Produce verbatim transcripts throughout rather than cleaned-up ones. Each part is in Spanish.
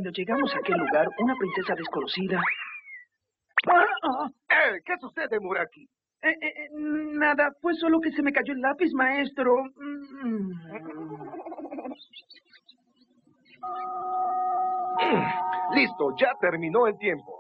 Cuando llegamos a aquel lugar, una princesa desconocida... ¡Ah! ah. Eh, ¿Qué sucede, Muraki? Eh, eh, eh, nada, fue solo que se me cayó el lápiz, maestro. Mm. Listo, ya terminó el tiempo.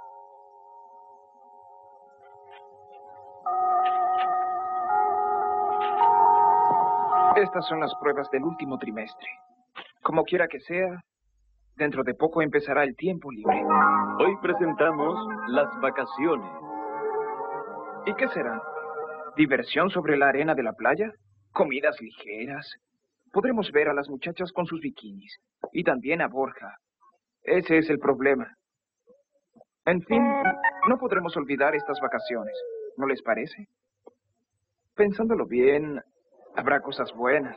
Estas son las pruebas del último trimestre. Como quiera que sea, dentro de poco empezará el tiempo libre. Hoy presentamos las vacaciones. ¿Y qué será? ¿Diversión sobre la arena de la playa? ¿Comidas ligeras? Podremos ver a las muchachas con sus bikinis. Y también a Borja. Ese es el problema. En fin, no podremos olvidar estas vacaciones. ¿No les parece? Pensándolo bien, habrá cosas buenas.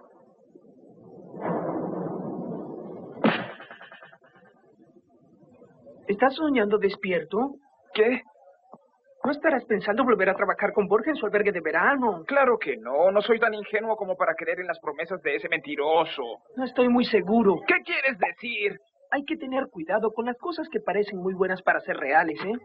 ¿Estás soñando despierto? ¿Qué? ¿No estarás pensando volver a trabajar con Borja en su albergue de verano? Claro que no. No soy tan ingenuo como para creer en las promesas de ese mentiroso. No estoy muy seguro. ¿Qué quieres decir? Hay que tener cuidado con las cosas que parecen muy buenas para ser reales, ¿eh?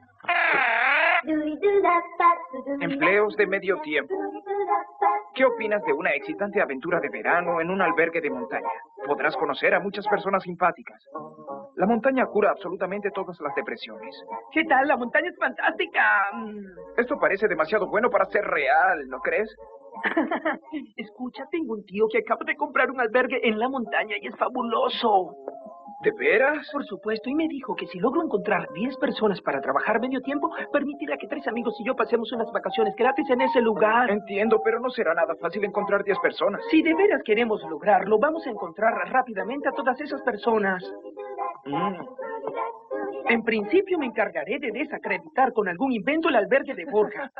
Empleos de medio tiempo. ¿Qué opinas de una excitante aventura de verano en un albergue de montaña? Podrás conocer a muchas personas simpáticas. La montaña cura absolutamente todas las depresiones. ¿Qué tal? La montaña es fantástica. Esto parece demasiado bueno para ser real, ¿no crees? Escucha, tengo un tío que acaba de comprar un albergue en la montaña y es fabuloso. ¿De veras? Por supuesto, y me dijo que si logro encontrar diez personas para trabajar medio tiempo, permitirá que tres amigos y yo pasemos unas vacaciones gratis en ese lugar. Entiendo, pero no será nada fácil encontrar diez personas. Si de veras queremos lograrlo, vamos a encontrar rápidamente a todas esas personas. Mm. En principio me encargaré de desacreditar con algún invento el albergue de Borja.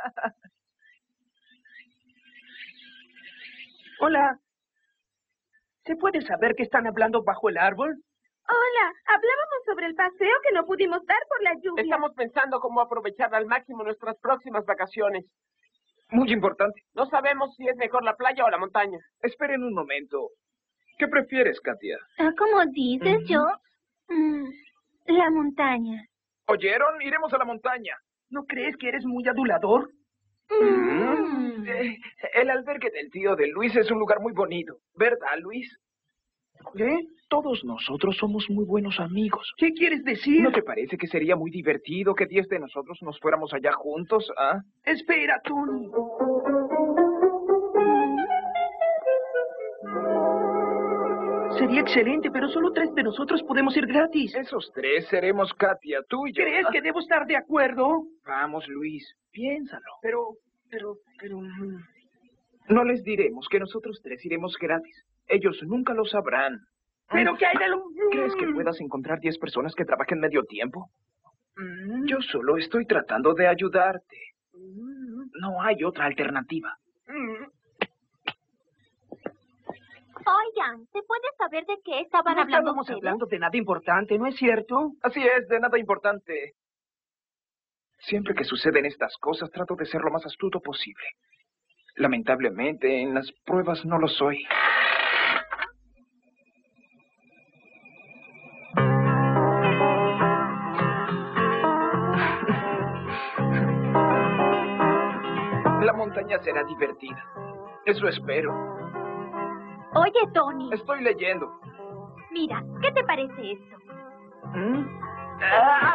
Hola. ¿Se puede saber qué están hablando bajo el árbol? Hola, hablábamos sobre el paseo que no pudimos dar por la lluvia. Estamos pensando cómo aprovechar al máximo nuestras próximas vacaciones. Muy importante. No sabemos si es mejor la playa o la montaña. Esperen un momento. ¿Qué prefieres, Katia? Ah, como dices, yo... Mm, la montaña. ¿Oyeron? Iremos a la montaña. ¿No crees que eres muy adulador? Mm. Eh, el albergue del tío de Luis es un lugar muy bonito. ¿Verdad, Luis? ¿Qué? Todos nosotros somos muy buenos amigos. ¿Qué quieres decir? ¿No te parece que sería muy divertido que diez de nosotros nos fuéramos allá juntos, ah? Espera, Tony. Sería excelente, pero solo tres de nosotros podemos ir gratis. Esos tres seremos Katia, tú y yo. ¿Crees que debo estar de acuerdo? Vamos, Luis, piénsalo. Pero, pero, pero... No les diremos que nosotros tres iremos gratis. Ellos nunca lo sabrán. ¿Pero qué hay de lo...? ¿Crees que puedas encontrar diez personas que trabajen medio tiempo? Yo solo estoy tratando de ayudarte. No hay otra alternativa. Oigan, ¿se puede saber de qué estaban No hablando estábamos ustedes? hablando de nada importante, ¿no es cierto? Así es, de nada importante. Siempre que suceden estas cosas, trato de ser lo más astuto posible. Lamentablemente, en las pruebas no lo soy. La montaña será divertida. Eso espero. Oye, Tony, Estoy leyendo. mira, ¿qué te parece esto? ¿Mm? ¡Ah!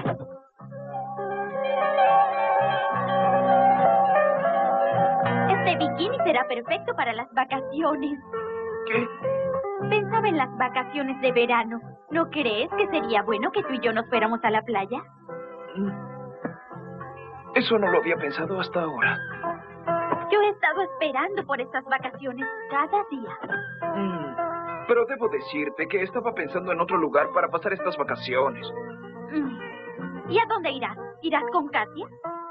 Este bikini será perfecto para las vacaciones. ¿Qué? Pensaba en las vacaciones de verano. ¿No crees que sería bueno que tú y yo nos fuéramos a la playa? Eso no lo había pensado hasta ahora. Yo he estado esperando por estas vacaciones cada día. Mm, Pero debo decirte que estaba pensando en otro lugar para pasar estas vacaciones. Mm. ¿Y a dónde irás? ¿Irás con Katia?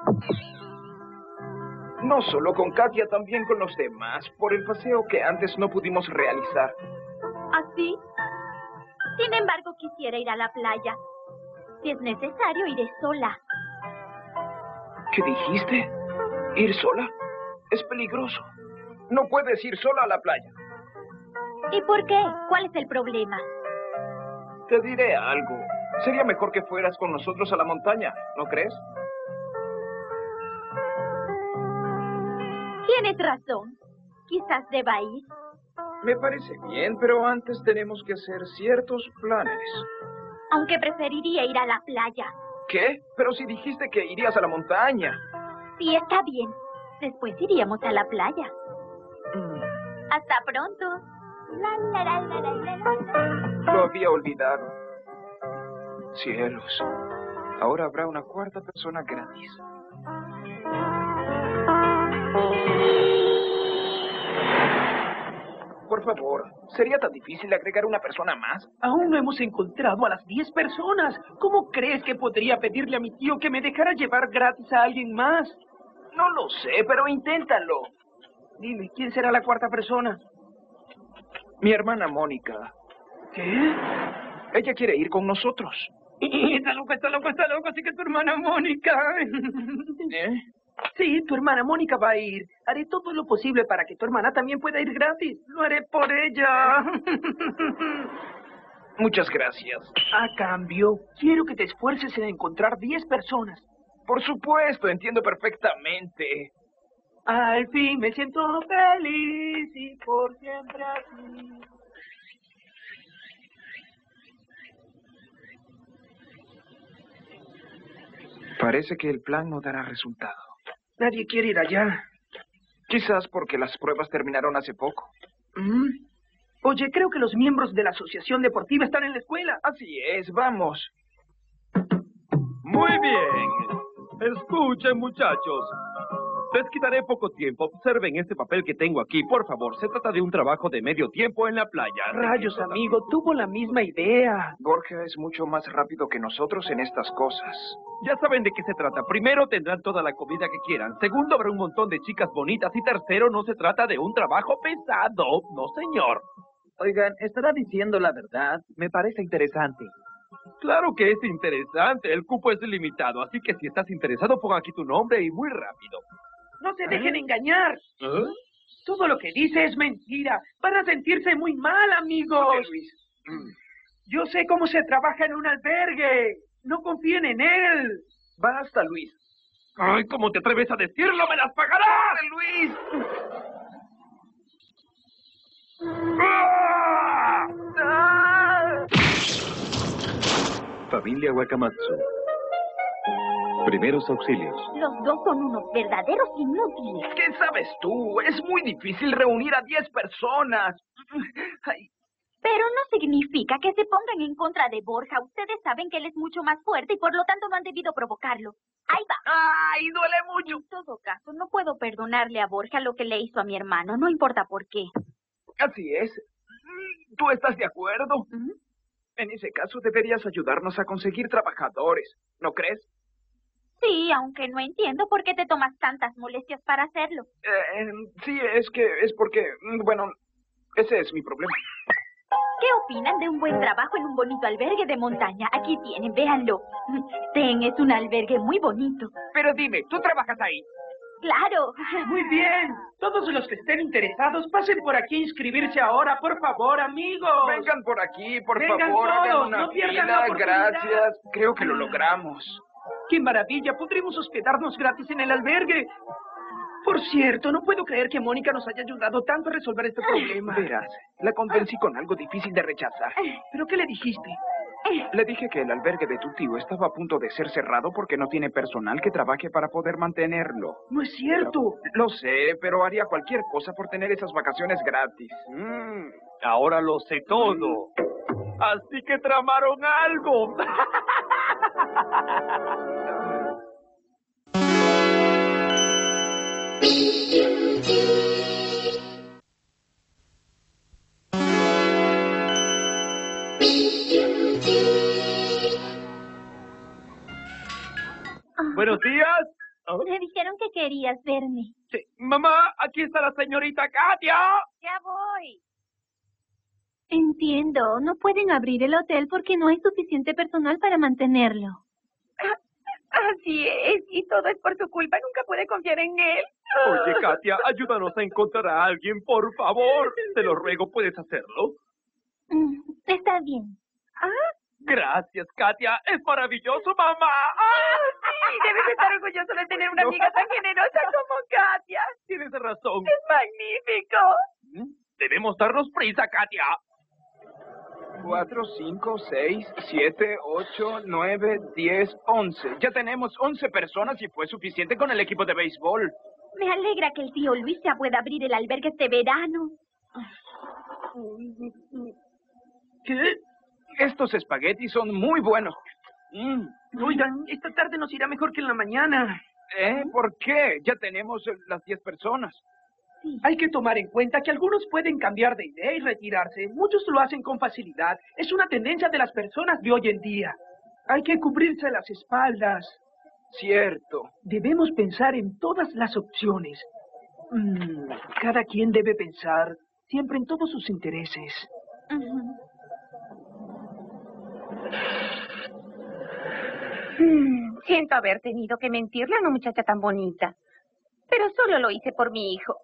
No solo con Katia, también con los demás, por el paseo que antes no pudimos realizar. ¿Así? Sin embargo, quisiera ir a la playa. Si es necesario, iré sola. ¿Qué dijiste? ¿Ir sola? Es peligroso. No puedes ir sola a la playa. ¿Y por qué? ¿Cuál es el problema? Te diré algo. Sería mejor que fueras con nosotros a la montaña, ¿no crees? Tienes razón. Quizás deba ir. Me parece bien, pero antes tenemos que hacer ciertos planes. Aunque preferiría ir a la playa. ¿Qué? Pero si dijiste que irías a la montaña. Sí, está bien. Después iríamos a la playa. Mm, Hasta pronto. La, la, la, la, la, la, la. Lo había olvidado. Cielos. Ahora habrá una cuarta persona gratis. Por favor, ¿sería tan difícil agregar una persona más? Aún no hemos encontrado a las diez personas. ¿Cómo crees que podría pedirle a mi tío que me dejara llevar gratis a alguien más? No lo sé, pero inténtalo. Dime, ¿quién será la cuarta persona? Mi hermana Mónica. ¿Qué? Ella quiere ir con nosotros. Está loco, está loco, está loco, así que tu hermana Mónica. ¿Eh? Sí, tu hermana Mónica va a ir. Haré todo lo posible para que tu hermana también pueda ir gratis. Lo haré por ella. Muchas gracias. A cambio, quiero que te esfuerces en encontrar diez personas. Por supuesto, entiendo perfectamente. Al fin me siento feliz y por siempre así. Parece que el plan no dará resultado. Nadie quiere ir allá. Quizás porque las pruebas terminaron hace poco. ¿Mm? Oye, creo que los miembros de la asociación deportiva están en la escuela. Así es, vamos. Muy bien. Escuchen, muchachos. Les quitaré poco tiempo. Observen este papel que tengo aquí, por favor. Se trata de un trabajo de medio tiempo en la playa. Rayos, amigo, tuvo la misma idea. Borja es mucho más rápido que nosotros en estas cosas. Ya saben de qué se trata. Primero, tendrán toda la comida que quieran. Segundo, habrá un montón de chicas bonitas. Y tercero, no se trata de un trabajo pesado. No, señor. Oigan, ¿estará diciendo la verdad? Me parece interesante. Claro que es interesante. El cupo es limitado. Así que si estás interesado, pon aquí tu nombre y muy rápido. No se dejen engañar. ¿Eh? Todo lo que dice es mentira. Van a sentirse muy mal, amigos. Oye, Luis. Yo sé cómo se trabaja en un albergue. No confíen en él. Basta, Luis. ¡Ay, cómo te atreves a decirlo! ¡Me las pagarás! Luis. ¡Ah! ¡Ah! Familia Wakamatsu. Primeros auxilios. Los dos son unos verdaderos inútiles. ¿Qué sabes tú? Es muy difícil reunir a diez personas. Ay, Pero no significa que se pongan en contra de Borja. Ustedes saben que él es mucho más fuerte y por lo tanto no han debido provocarlo. Ahí va. ¡Ay, duele mucho! En todo caso, no puedo perdonarle a Borja lo que le hizo a mi hermano. No importa por qué. Así es. ¿Tú estás de acuerdo? ¿Mm? En ese caso deberías ayudarnos a conseguir trabajadores, ¿no crees? Sí, aunque no entiendo por qué te tomas tantas molestias para hacerlo. Eh, sí, es que es porque, bueno, ese es mi problema. ¿Qué opinan de un buen trabajo en un bonito albergue de montaña? Aquí tienen, véanlo. Ten es un albergue muy bonito. Pero dime, ¿tú trabajas ahí? ¡Claro! Muy bien. Todos los que estén interesados, pasen por aquí a inscribirse ahora, por favor, amigos. Vengan por aquí, por Vengan favor, hagan todos, una no pierdan fila, la oportunidad. gracias. Creo que lo logramos. ¡Qué maravilla! Podremos hospedarnos gratis en el albergue. Por cierto, no puedo creer que Mónica nos haya ayudado tanto a resolver este problema. Verás, la convencí con algo difícil de rechazar. ¿Pero qué le dijiste? Le dije que el albergue de tu tío estaba a punto de ser cerrado porque no tiene personal que trabaje para poder mantenerlo. No es cierto. Lo sé, pero haría cualquier cosa por tener esas vacaciones gratis. Mm, ahora lo sé todo. Así que tramaron algo. Buenos días. Oh, Me dijeron que querías verme. sí. Mamá, aquí está la señorita Katia. Ya voy. Entiendo, no pueden abrir el hotel porque no hay suficiente personal para mantenerlo. Así es, y todo es por su culpa. Nunca pude confiar en él. Oye, Katia, ayúdanos a encontrar a alguien, por favor. Te lo ruego, ¿puedes hacerlo? Mm, está bien. ¿Ah? Gracias, Katia. Es maravilloso, mamá. ¡Ah! Sí, debes estar orgulloso de tener una amiga tan generosa como Katia. Tienes razón. Es magnífico. Debemos darnos prisa, Katia. Cuatro, cinco, seis, siete, ocho, nueve, diez, once. Ya tenemos once personas y fue suficiente con el equipo de béisbol. Me alegra que el tío Luis ya pueda abrir el albergue este verano. ¿Qué? Estos espaguetis son muy buenos. Mm. Oigan, esta tarde nos irá mejor que en la mañana. ¿Eh? ¿Por qué? Ya tenemos las diez personas. Sí. Hay que tomar en cuenta que algunos pueden cambiar de idea y retirarse. Muchos lo hacen con facilidad. Es una tendencia de las personas de hoy en día. Hay que cubrirse las espaldas. Cierto. Debemos pensar en todas las opciones. Mm, cada quien debe pensar siempre en todos sus intereses. Ujú. Mm, siento haber tenido que mentirle a una muchacha tan bonita. Pero solo lo hice por mi hijo.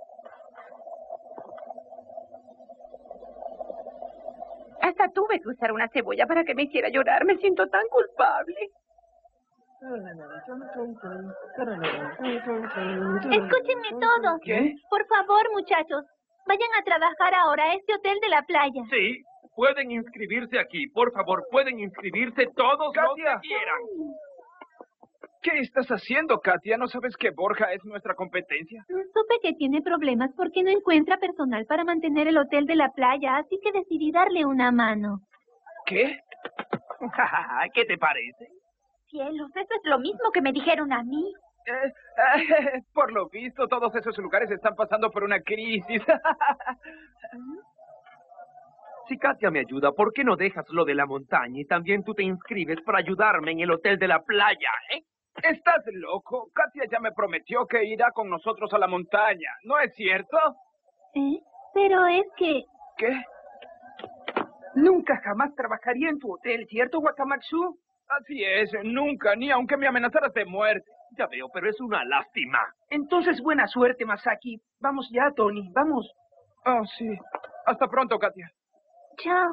Hasta tuve que usar una cebolla para que me hiciera llorar. Me siento tan culpable. Escúchenme todos. ¿Qué? Por favor, muchachos, vayan a trabajar ahora a este hotel de la playa. Sí, pueden inscribirse aquí. Por favor, pueden inscribirse todos los Katia. que quieran. ¿Qué estás haciendo, Katia? ¿No sabes que Borja es nuestra competencia? Supe que tiene problemas porque no encuentra personal para mantener el hotel de la playa, así que decidí darle una mano. ¿Qué? ¿Qué te parece? Cielos, eso es lo mismo que me dijeron a mí. Eh, eh, por lo visto, todos esos lugares están pasando por una crisis. Si Katia me ayuda, ¿por qué no dejas lo de la montaña y también tú te inscribes para ayudarme en el hotel de la playa, eh? ¿Estás loco? Katia ya me prometió que irá con nosotros a la montaña, ¿no es cierto? ¿Eh? Pero es que... ¿Qué? Nunca jamás trabajaría en tu hotel, ¿cierto, Wakamatsu? Así es, nunca, ni aunque me amenazaras de muerte. Ya veo, pero es una lástima. Entonces, buena suerte, Masaki. Vamos ya, Tony, vamos. Oh, sí. Hasta pronto, Katia. Chao.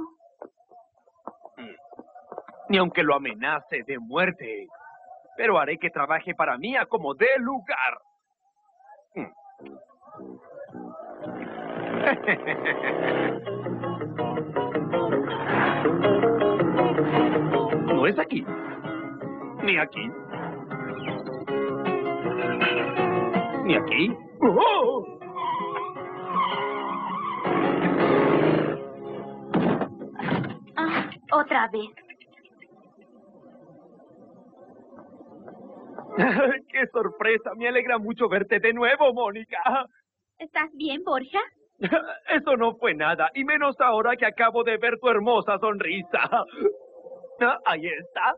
Ni aunque lo amenace de muerte. Pero haré que trabaje para mí a como dé lugar. No es aquí. Ni aquí. Ni aquí. ¡Oh! Ah, otra vez. ¡Qué sorpresa! Me alegra mucho verte de nuevo, Mónica. ¿Estás bien, Borja? Eso no fue nada, y menos ahora que acabo de ver tu hermosa sonrisa. Ah, ahí está.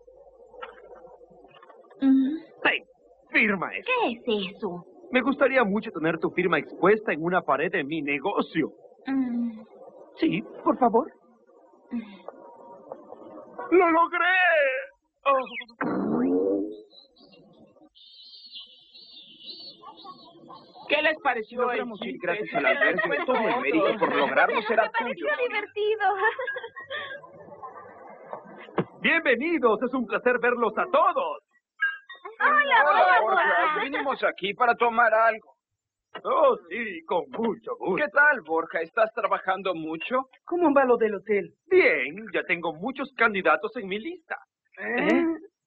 Mm, Sí, firma eso. ¿Qué es eso? Me gustaría mucho tener tu firma expuesta en una pared de mi negocio. Mm, Sí, por favor. ¡Lo logré! Oh. ¿Qué les pareció el Logramos ir chiste? gracias al albergue. Todo el mérito por lograrlo será tuyo. ¡Qué divertido! Bienvenidos, es un placer verlos a todos. ¡Hola, Hola, Borja! Borja. Vinimos aquí para tomar algo. Oh, sí, con mucho gusto. ¿Qué tal, Borja? ¿Estás trabajando mucho? ¿Cómo va lo del hotel? Bien, ya tengo muchos candidatos en mi lista. ¿Eh?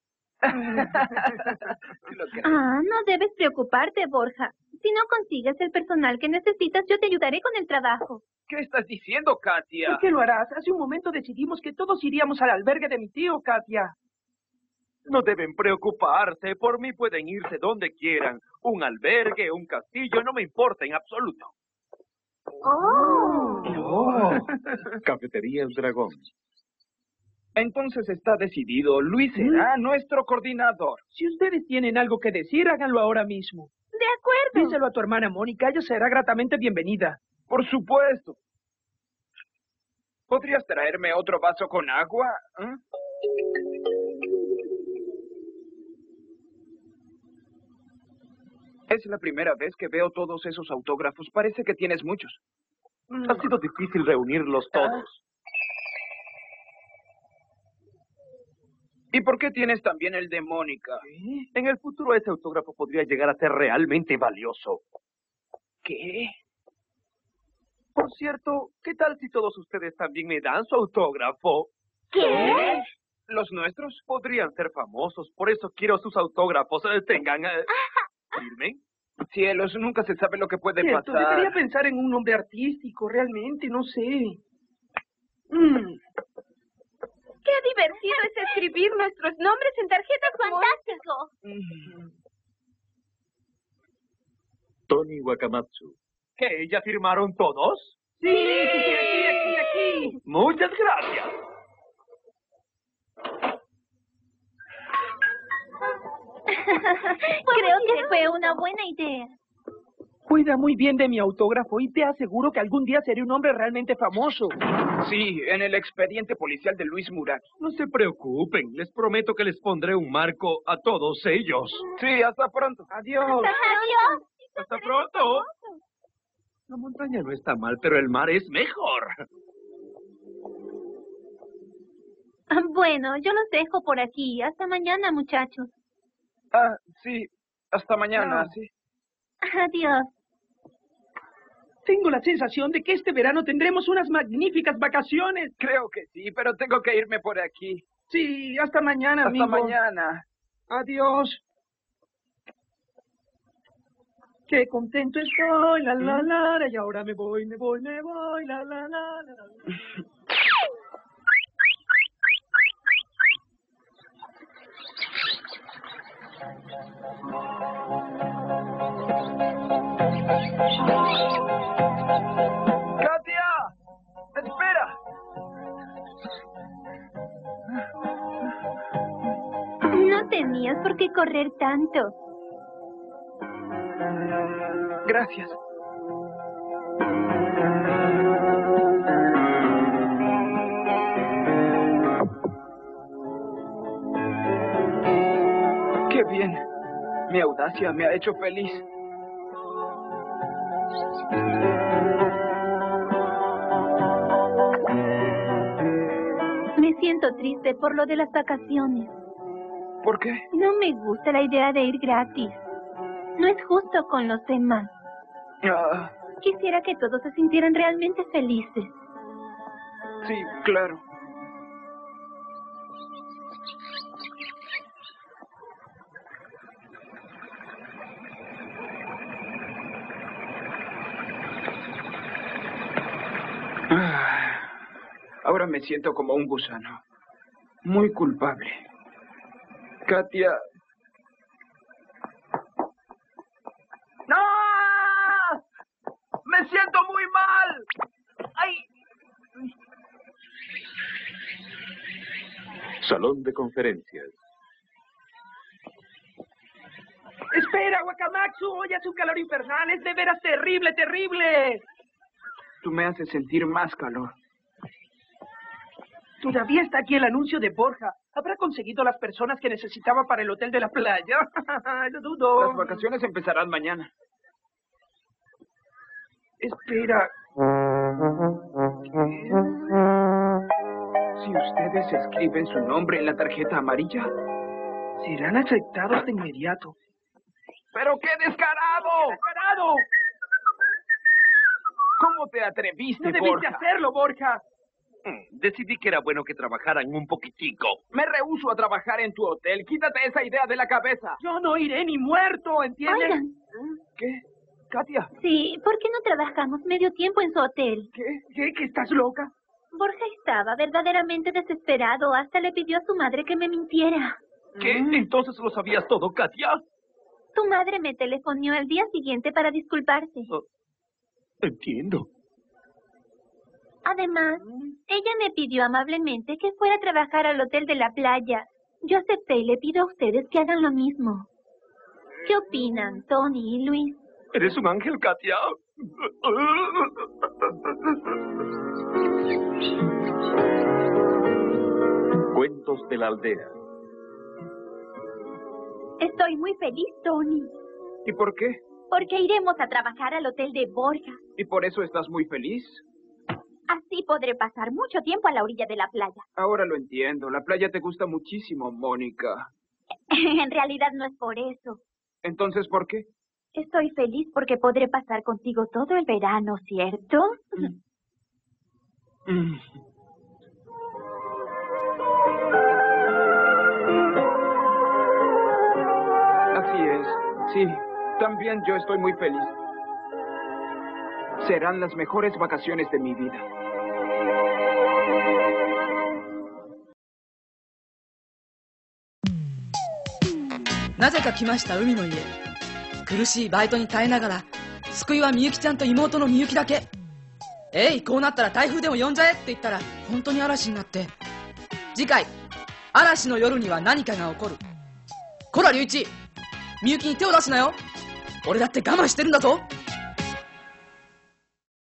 Lo que- Ah, no debes preocuparte, Borja. Si no consigues el personal que necesitas, yo te ayudaré con el trabajo. ¿Qué estás diciendo, Katia? ¿Por qué lo harás? Hace un momento decidimos que todos iríamos al albergue de mi tío, Katia. No deben preocuparse, por mí pueden irse donde quieran. Un albergue, un castillo, no me importa en absoluto. ¡Oh! Cafetería El Dragón. Entonces está decidido. Luis será nuestro coordinador. Si ustedes tienen algo que decir, háganlo ahora mismo. De acuerdo. Díselo a tu hermana Mónica, ella será gratamente bienvenida. Por supuesto. ¿Podrías traerme otro vaso con agua? ¿Eh? Es la primera vez que veo todos esos autógrafos. Parece que tienes muchos. Ha sido difícil reunirlos todos. ¿Y por qué tienes también el de Mónica? En el futuro ese autógrafo podría llegar a ser realmente valioso. ¿Qué? Por cierto, ¿qué tal si todos ustedes también me dan su autógrafo? ¿Qué? ¿Los nuestros? Podrían ser famosos, por eso quiero sus autógrafos. Eh, tengan... Eh, ¿Firmen? Cielos, nunca se sabe lo que puede Cierto, pasar. debería pensar en un nombre artístico, realmente, no sé. Mm. Qué divertido es escribir nuestros nombres en tarjetas como ¡Fantástico! Mm. Tony Wakamatsu. ¿Que ya firmaron todos? Sí, sí, aquí, aquí, aquí. Muchas gracias. Creo que fue una buena idea. Cuida muy bien de mi autógrafo y te aseguro que algún día seré un hombre realmente famoso. Sí, en el expediente policial de Luis Muraki. No se preocupen, les prometo que les pondré un marco a todos ellos. Sí, hasta pronto. Adiós. ¡Adiós! ¡Hasta pronto! La montaña no está mal, pero el mar es mejor. Bueno, yo los dejo por aquí. Hasta mañana, muchachos. Ah, sí, hasta mañana, No. sí. Adiós. Tengo la sensación de que este verano tendremos unas magníficas vacaciones. Creo que sí, pero tengo que irme por aquí. Sí, hasta mañana, Hasta amigo. mañana. Adiós. Qué contento estoy, la la la, la, y ahora me voy, me voy, me voy, la la la, la, la. ¡Katia! ¡Espera! No tenías por qué correr tanto. Gracias. ¡Qué bien! Mi audacia me ha hecho feliz. Me siento triste por lo de las vacaciones. ¿Por qué? No me gusta la idea de ir gratis. No es justo con los demás. Ah, Quisiera que todos se sintieran realmente felices. sí, claro. Ah, ahora me siento como un gusano. Muy culpable. Katia. ¡No! ¡Me siento muy mal! ¡Ay! Salón de conferencias. Espera, Wakamatsu, hoy hace un calor infernal, es de veras terrible, terrible. Tú me haces sentir más calor. Todavía está aquí el anuncio de Borja. ¿Habrá conseguido las personas que necesitaba para el hotel de la playa? Lo dudo. Las vacaciones empezarán mañana. Espera. Si ustedes escriben su nombre en la tarjeta amarilla. Serán aceptados de inmediato. ¡Pero qué descarado! ¡Descarado! ¿Cómo te atreviste, No debiste Borja? hacerlo, Borja. Mm, Decidí que era bueno que trabajaran un poquitico. Me rehúso a trabajar en tu hotel. Quítate esa idea de la cabeza. Yo no iré ni muerto, ¿entiendes? Oigan, ¿Qué? Katia, sí, ¿por qué no trabajamos medio tiempo en su hotel? ¿Qué? ¿Qué? ¿Que estás loca? Borja estaba verdaderamente desesperado. Hasta le pidió a su madre que me mintiera. ¿Qué? ¿Entonces lo sabías todo, Katia? Tu madre me telefonó al día siguiente para disculparse. Oh, entiendo. Además, ella me pidió amablemente que fuera a trabajar al hotel de la playa. Yo acepté y le pido a ustedes que hagan lo mismo. ¿Qué opinan, Tony y Luis? ¿Eres un ángel, Katia? Cuentos de la aldea. Estoy muy feliz, Tony, ¿y por qué? porque iremos a trabajar al hotel de Borja. ¿Y por eso estás muy feliz? Así podré pasar mucho tiempo a la orilla de la playa. Ahora lo entiendo. La playa te gusta muchísimo, Mónica. En realidad no es por eso. Entonces, ¿por qué? Estoy feliz porque podré pasar contigo todo el verano, ¿cierto? Mm. Así es. Sí, también yo estoy muy feliz. Serán las mejores vacaciones de mi vida. なぜか来ました海の家。苦しいバイトに耐えながら救いはみゆきちゃんと妹のみゆきだけ。えい、こうなったら台風でも呼んじゃえって言ったら本当に嵐になって。次回嵐の夜には何かが起こる。こら龍一、みゆきに手を出すなよ。俺だって我慢してるんだぞ。